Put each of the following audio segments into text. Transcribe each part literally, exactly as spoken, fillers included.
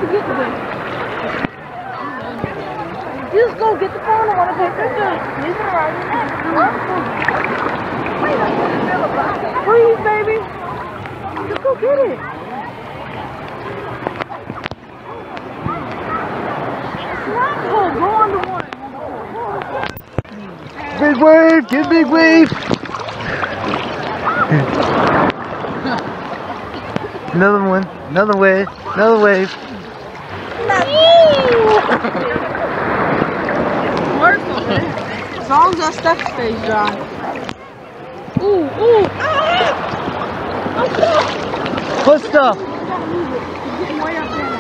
you get the best? Just go get the phone. I want to take pictures. Leave it right in there. Please, baby. Just go get it. Oh, go on the one. Big wave, get big wave. Another one, another wave, another wave. As long as that stuff stays dry. Ooh, ooh. What stuff? Way up there now.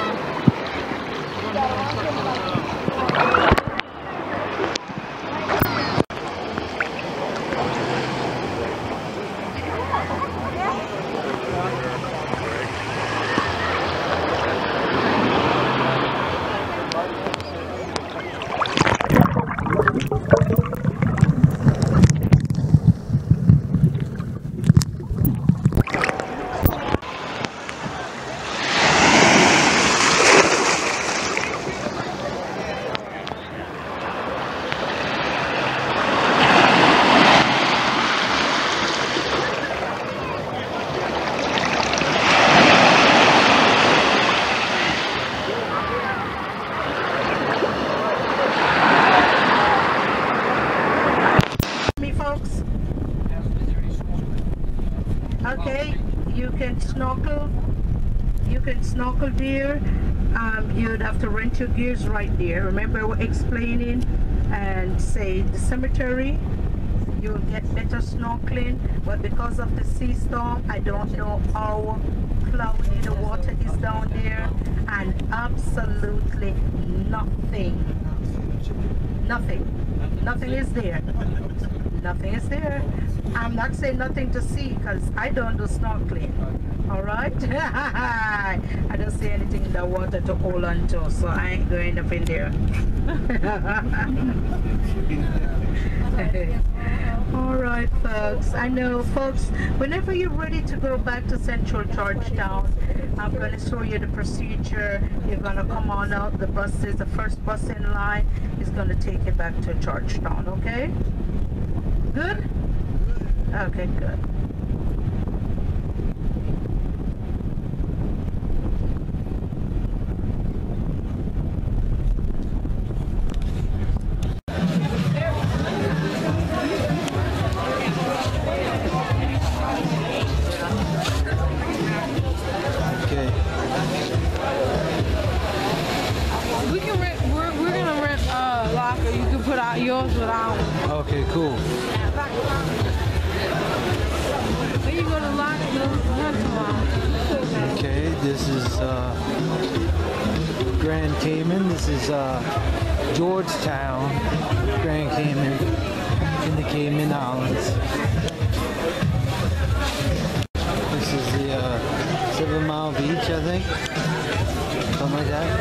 Okay, you can snorkel, you can snorkel there. Um, you'd have to rent your gears right there. Remember we're explaining and say the cemetery, you'll get better snorkeling, but because of the sea storm, I don't know how cloudy the water is down there, and absolutely nothing, nothing, nothing is there. Nothing is there. I'm not saying nothing to see because I don't do snorkeling. Alright? I don't see anything in the water to hold on to, so I ain't going up in there. Alright folks, I know folks, whenever you're ready to go back to Central Georgetown, I'm going to show you the procedure. You're going to come on out, the bus is the first bus in line, is going to take you back to Georgetown, okay? Good? Okay, good. Okay. We can rent, we're, we're gonna rent a locker. You can put out yours without. Okay, cool. Then you go to lock the rental lounge. Okay, this is uh, Grand Cayman. This is uh, Georgetown, Grand Cayman, in the Cayman Islands. This is the uh, Seven Mile Beach, I think. Something like that.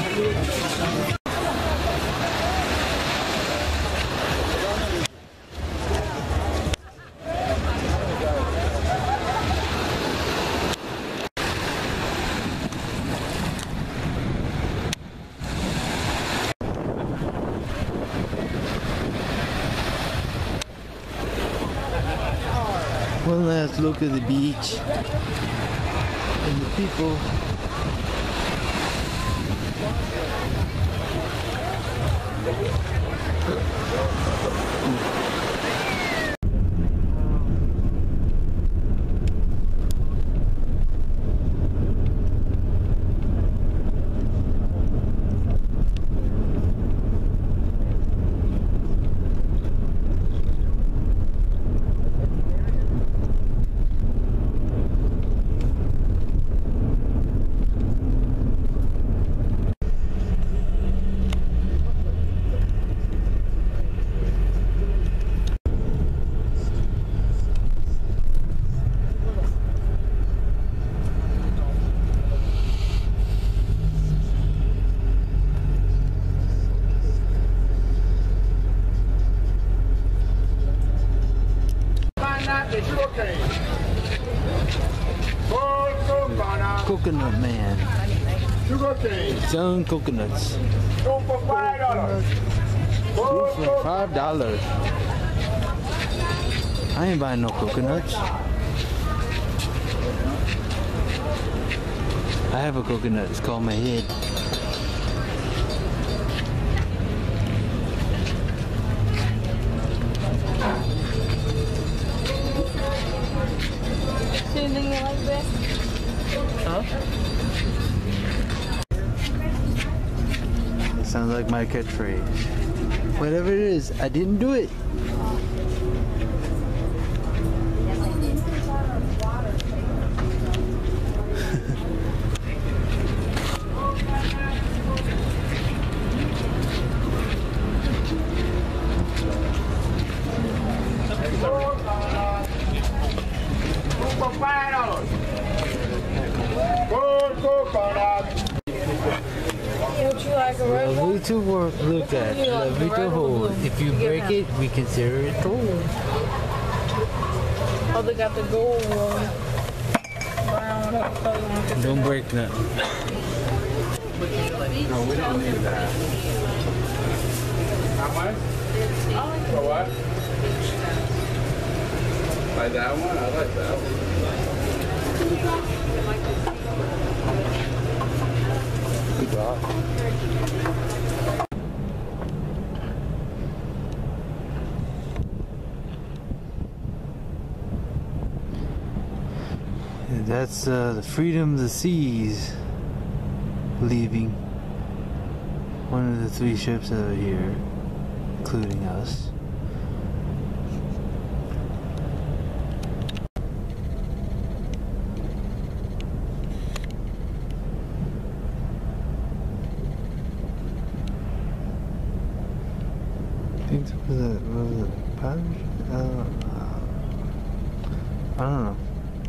One last look at the beach and the people. Coconut Man. Some coconuts. Two for five dollars. Two for five dollars. I ain't buying no coconuts. I have a coconut. It's called my head. Anything you like this? Huh? It sounds like my catchphrase. Whatever it is, I didn't do it. Would you like a red one? Lovely to work, look at, You like lovely the to red or hold. blue? If you You break get it, we consider it told. Oh, they got the gold one. Brown, whatever color you want to get. Don't break nothing. No, we don't need that. How much? For what? Like that one? I like that one. Good job. And that's uh, the Freedom of the Seas leaving. One of the three ships that are here, including us. I think it was a, was it a pirate? I don't know. I don't know.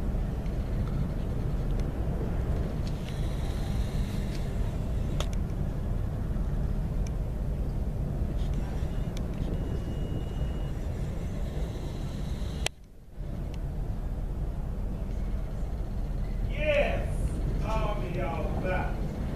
Yes! I'll be all that.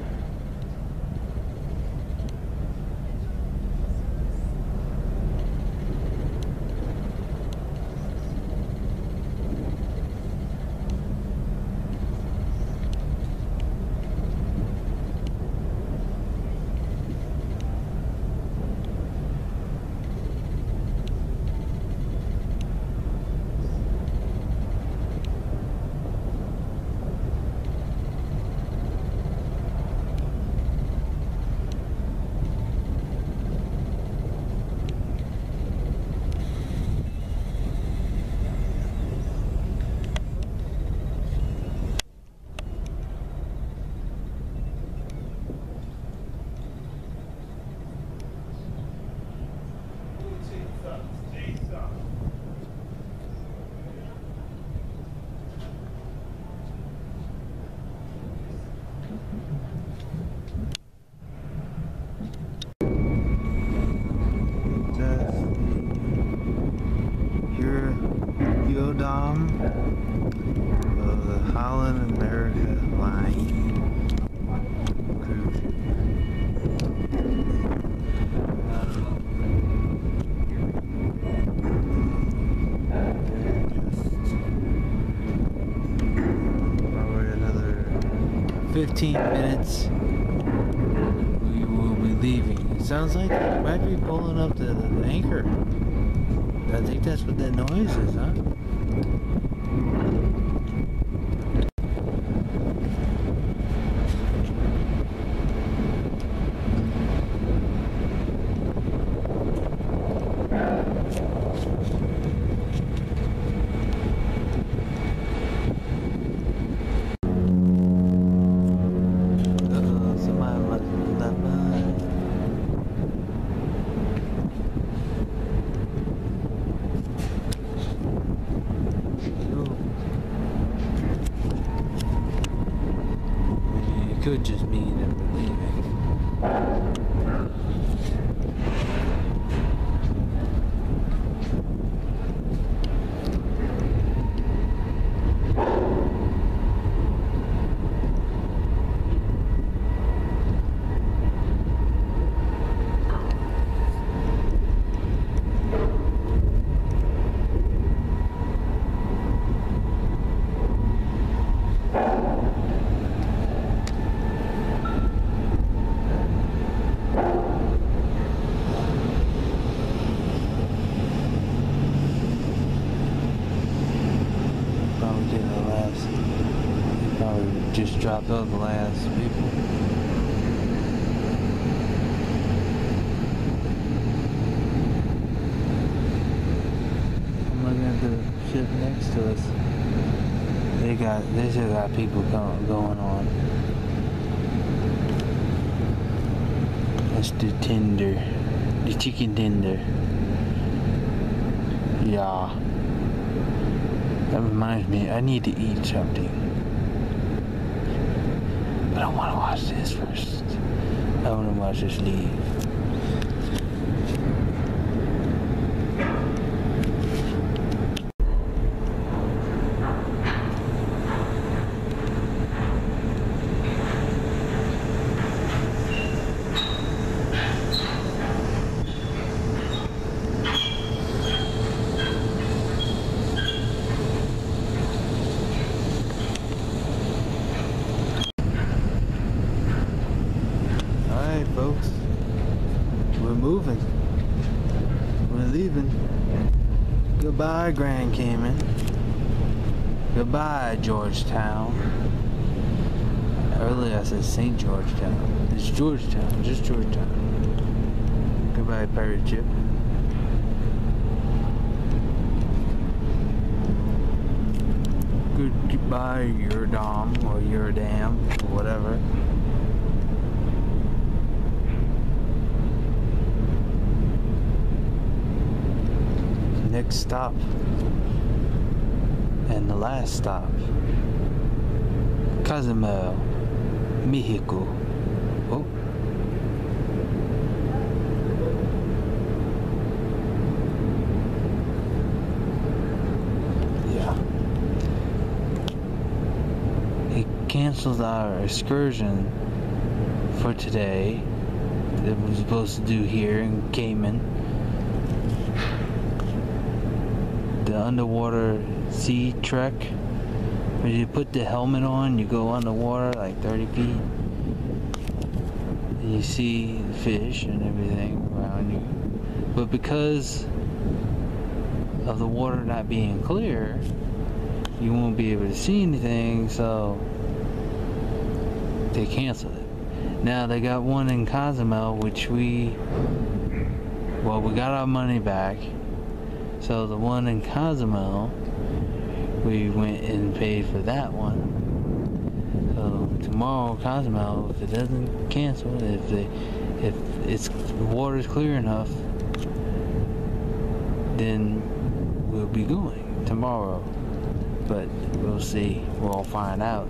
Dom of the Holland America Line cruise. Probably another fifteen minutes we will be leaving. It sounds like we might be pulling up to the anchor. I think that's what that noise is, huh? Uh-oh, somebody must have left behind. It could just mean that we're leaving. just dropped off the last people. I'm looking at the ship next to us. They got, they still got people go, going on. That's the tender, the chicken tender. Yeah. That reminds me, I need to eat something. But I want to watch this first. I want to watch this leave. Folks, we're moving. We're leaving. Goodbye, Grand Cayman. Goodbye, Georgetown. Earlier I said Saint Georgetown. It's Georgetown, just Georgetown. Goodbye, pirate ship. Good goodbye, your dom or your dam or whatever. Next stop and the last stop, Carnival, Mexico. Oh, yeah. He canceled our excursion for today that we were supposed to do here in Cayman. The underwater sea trek, where you put the helmet on, you go underwater like thirty feet, and you see the fish and everything around you. But because of the water not being clear, you won't be able to see anything, so they canceled it. Now they got one in Cozumel, which we, well, we got our money back. So the one in Cozumel, we went and paid for that one. So tomorrow, Cozumel, if it doesn't cancel, if they, if it's the water's clear enough, then we'll be going tomorrow. But we'll see. We'll find out.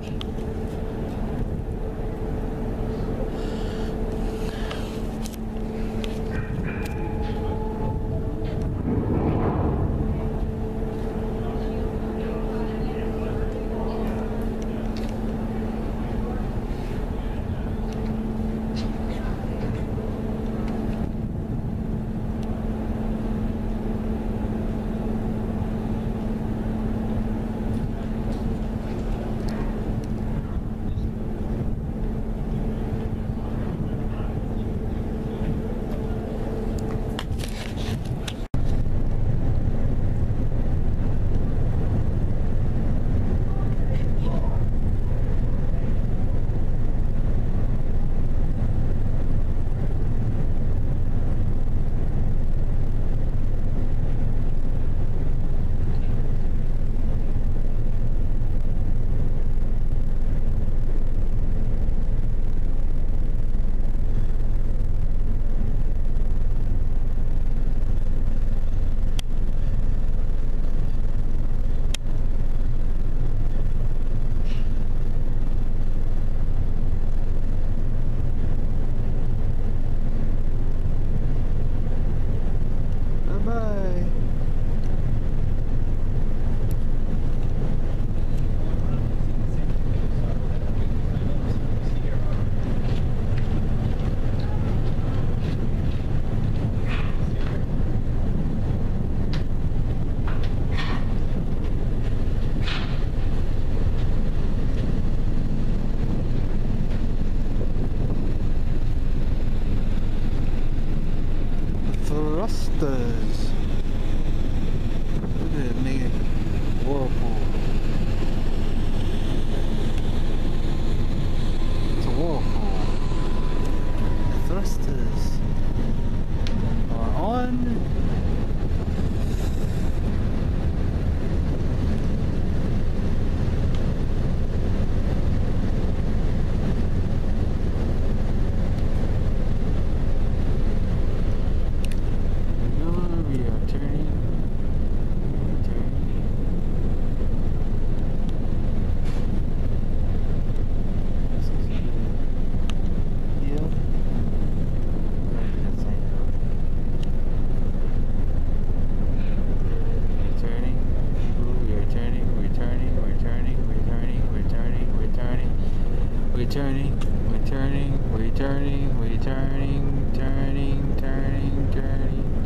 We're turning, we're turning, we're turning, we're turning, turning, turning, turning,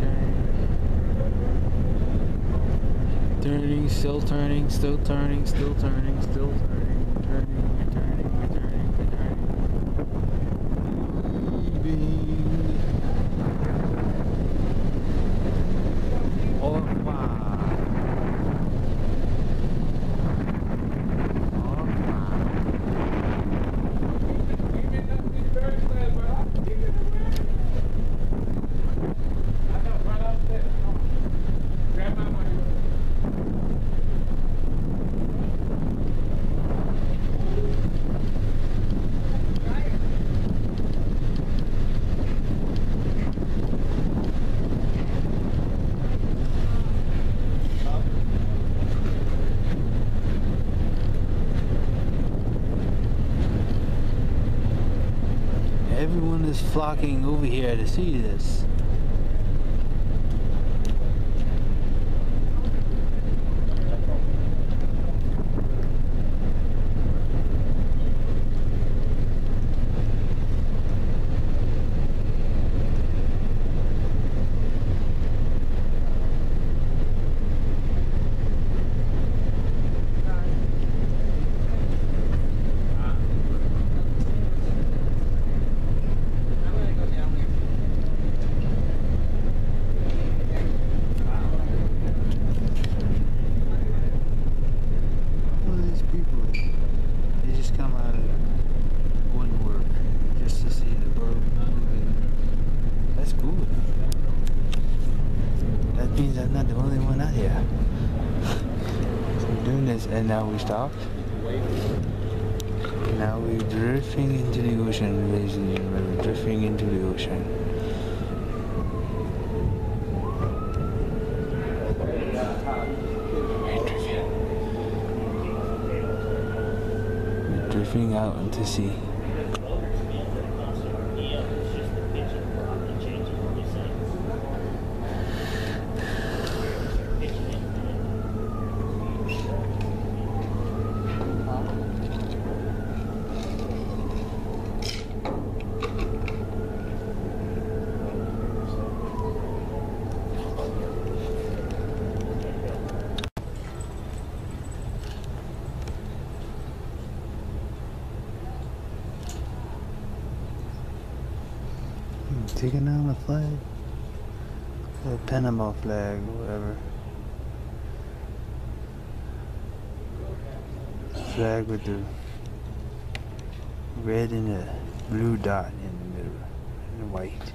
turning. Turning, still turning, still turning, still turning, still turning, turning, we're turning, we're turning, we're turning. Leaving. Au revoir. Everyone is flocking over here to see this. And now we stopped. Now we're drifting into the ocean, ladies and gentlemen. We're drifting into the ocean. We're drifting. We're drifting out into sea. Taking down the flag, the Panama flag, or whatever. Flag with the red and the blue dot in the middle, and the white.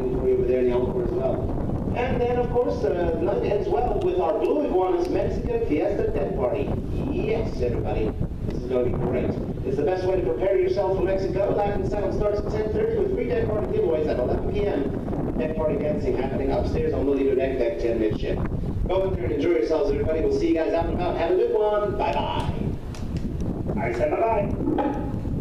waiting for you over there in the encore as well. And then, of course, uh, the night ends well with our Blue Iguanas Mexican Fiesta Deck Party. Yes, everybody. This is going to be great. It's the best way to prepare yourself for Mexico. Latin Sound starts at ten thirty with free deck party giveaways at eleven p m Deck party dancing happening upstairs on the leader deck, deck ten midship. Go in there and enjoy yourselves, everybody. We'll see you guys out and about. Have a good one. Bye-bye. I said bye-bye.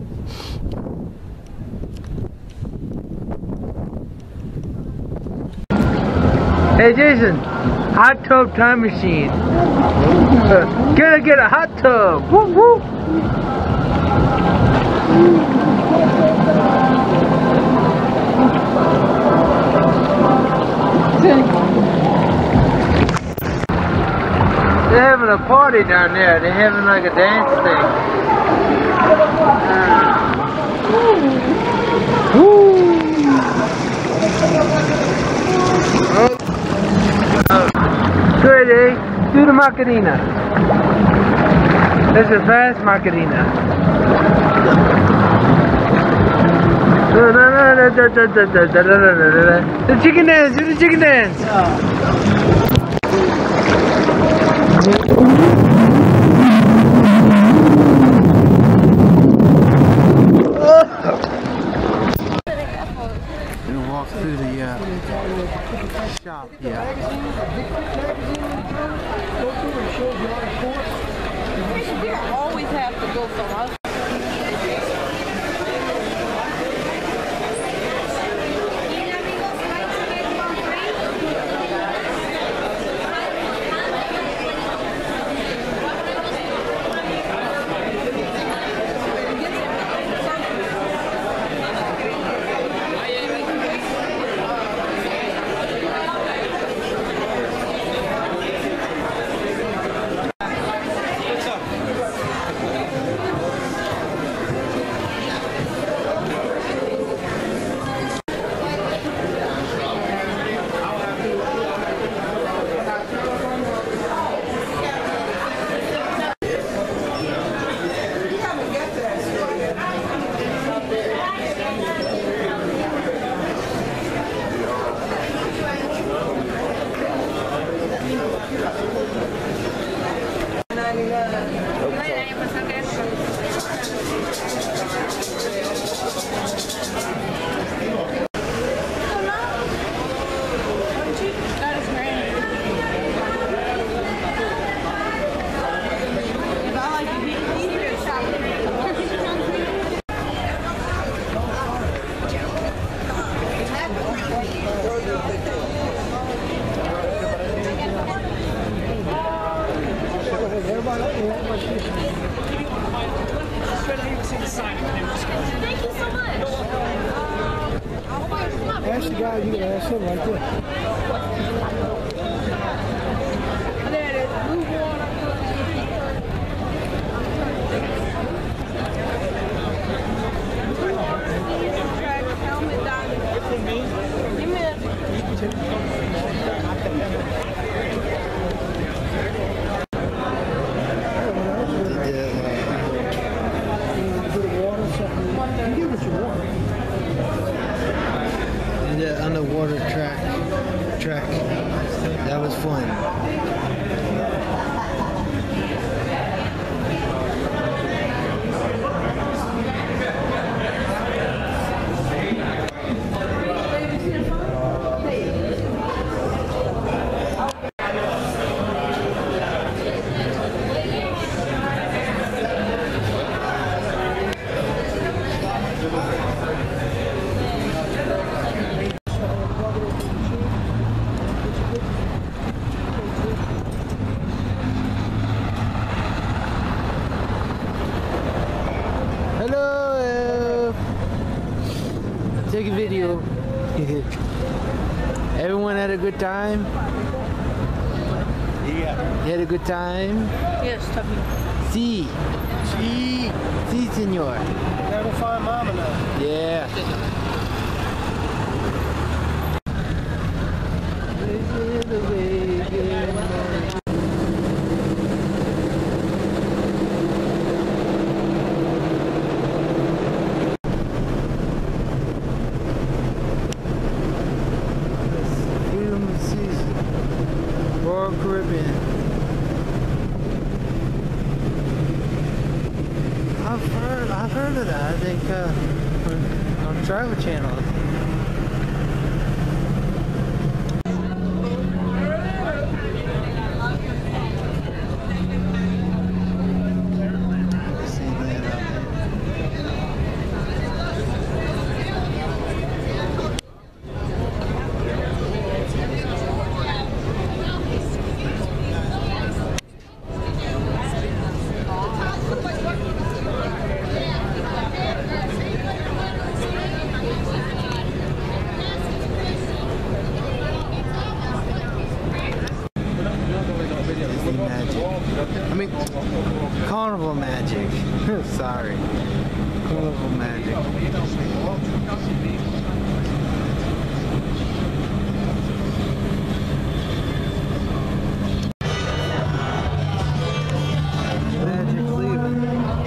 Hey Jason, hot tub time machine. Uh, Gonna get a hot tub. Woo woo. They're having a party down there. They're having like a dance thing. Woo. Oh. Sweetie, do the Macarena. That's a fast Macarena. The chicken dance, do the chicken dance. Gonna walk through the uh, shop, yeah. You always have to go from us. Thank you so much. Ask the guy, you can ask him right there. The underwater track, track. That was fun. Hello. Take a video. Everyone had a good time? Yeah. You had a good time? Yes, Tuffy. Si. Si. Si, senor. Gotta find Mama now. Yeah. uh, on, on Travel Channel. I mean, Carnival magic. Sorry. Carnival magic. Magic's leaving.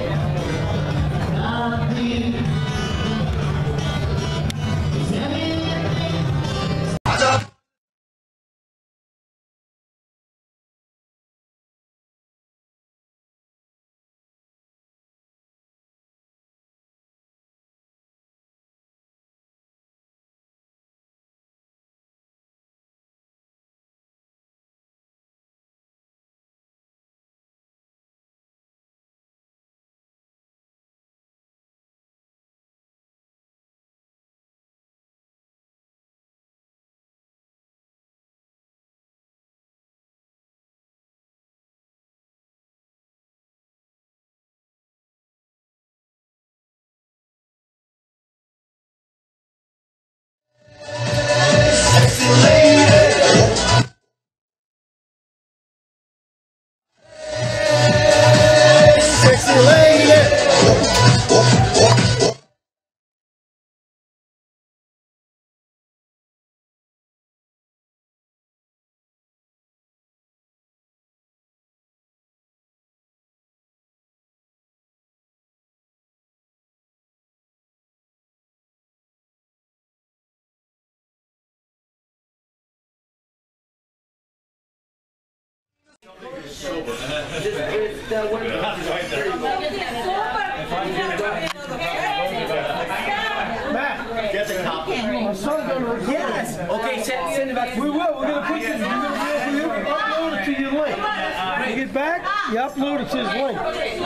Yes. Okay, send, send it back. We will. We're gonna put this. We're gonna, we're gonna upload it to your link. You get back, you upload it to his link.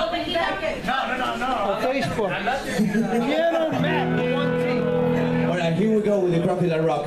No, no, no, no. On Facebook. Piano Matt, one team. All right, here we go with the Crocodile Rock.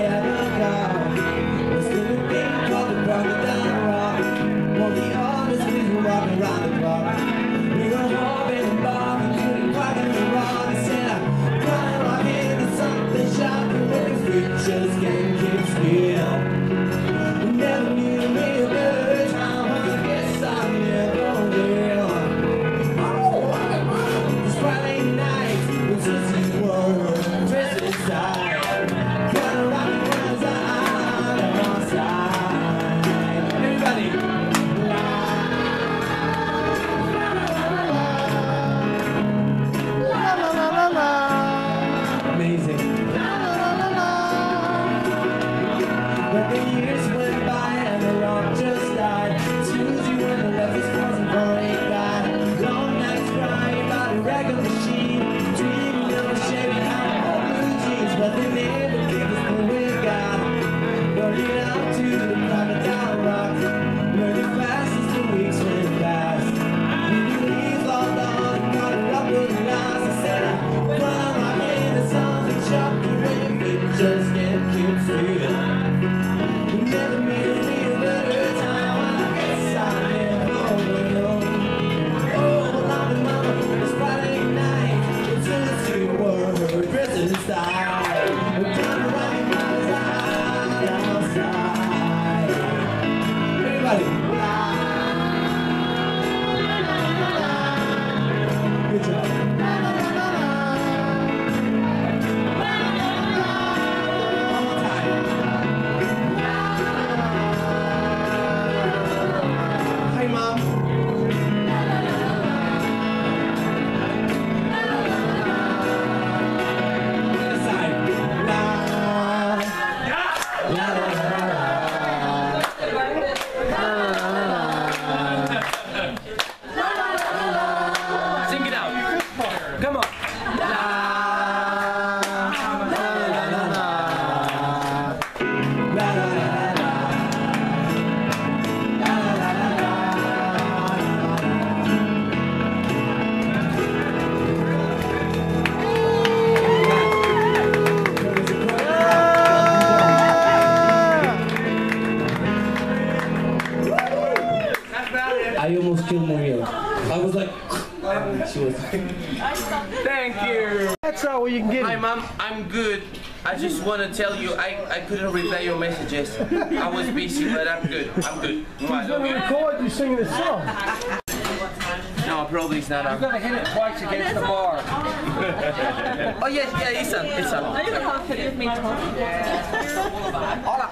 Well, the arm is to kill Maria. I was like, she was. Thank you. That's all you can get. Hi, Mom. I'm good. I just want to tell you, I, I couldn't reply your messages. I was busy, but I'm good. I'm good. He's gonna record you singing the song. No, probably it's not. You're gonna hit it twice against the bar. Oh yes, yeah, it's on. It's on. Are you confident with me talking? Hola.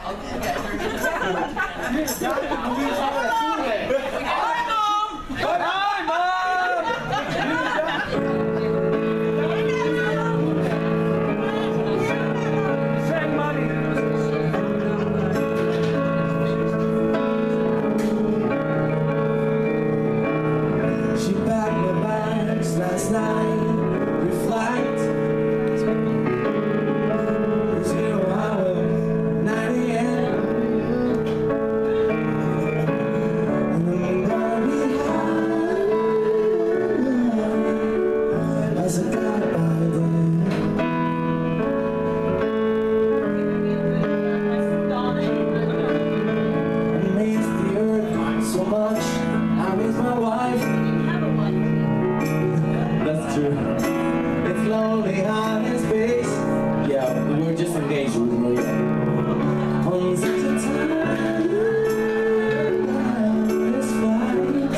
Last night, reflect. Zero hour, nine A M And the moon behind as a guy by then. I miss the earth so much. I miss my wife. That's true. It's lonely out in space. Yeah, we're just engaged with Maria. On such a tireless flight.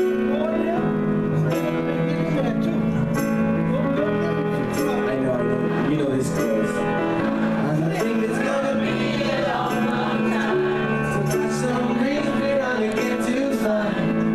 I know, I know. You know this close. And I think it's gonna be a long, long time. So touch some green clear on and get to fly.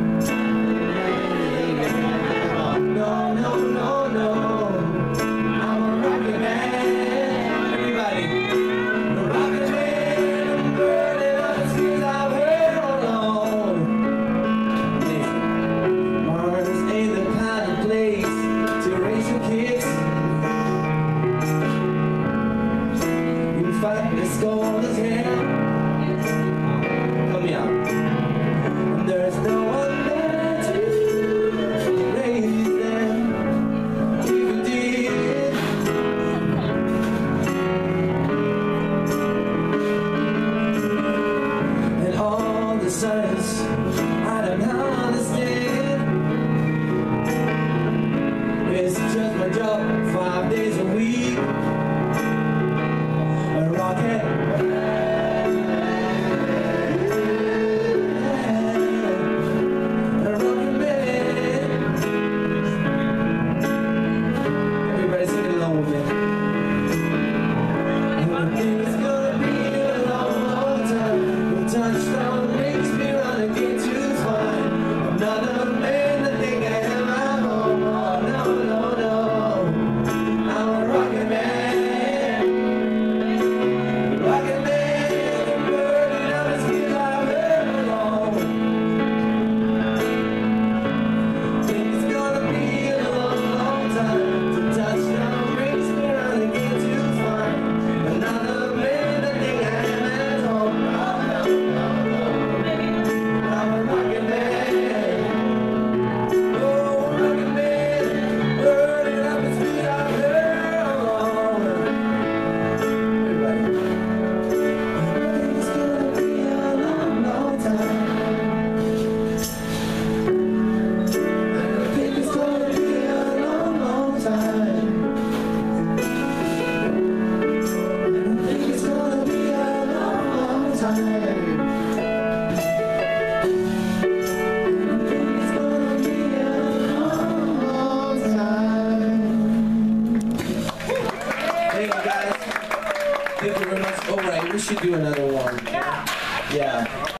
No, no, no, no. I'm a rocket man. Everybody. A rocket man. I'm burning up the skills I've heard alone. Listen. Mars ain't the kind of place to raise your kids. In fact, it's cold as hell. Come here. And there's no one there to raise them. If you did, and all the science I don't understand. It's just my job, five days a week. A rocket. A rocket man. Everybody sing along with me. And I think it's gonna be a long, long time. We'll touchdown makes me run again to find another man that think I am at home. Oh, no, no, no. I'm a rocket man. Rocket man, burning up the skills I've heard alone. Think it's gonna be a long, long time. To touchdown brings me round again to find another man that think I am at home. Oh, no, no, no. I'm a rocket man. Oh, rocket man, burning up the skills I've heard alone. Everybody. It's gonna be a long, long time. I think it's gonna be a long, long time. I think it's gonna be a long, long time. I think it's gonna be a long, long time. Thank you guys. Thank you very much. All right, we should do another one. Yeah. Yeah.